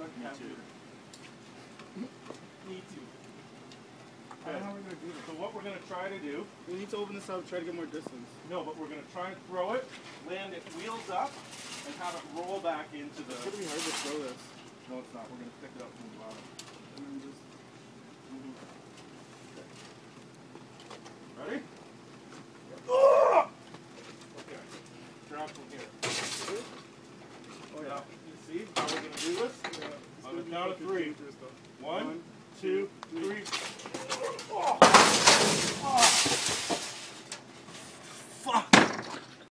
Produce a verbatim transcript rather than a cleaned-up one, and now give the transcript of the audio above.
Me too. Me too. I don't know how we're going to do this. So what we're going to try to do... We need to open this up, try to get more distance. No, but we're going to try and throw it, land it wheels up, and have it roll back into the... It's going to be hard to throw this. No, it's not. We're going to pick it up from the bottom. And then just... Mm-hmm. Okay. Ready? Oh! Okay. Grab from here. Oh, yeah. You see how we're going to do this? Yeah. On the count of three. One, One, two, three. three. Oh!